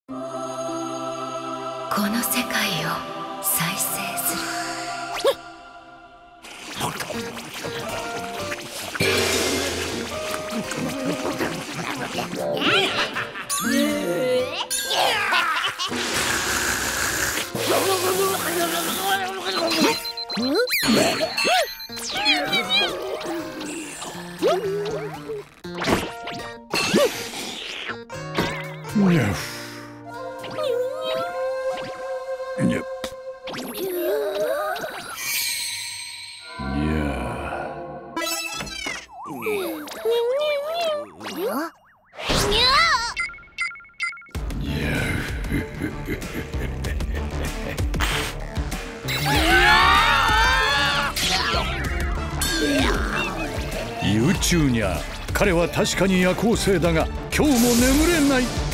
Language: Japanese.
この世界を再生する。 ユーチューニャー、彼は確かに夜行性だが今日も眠れない。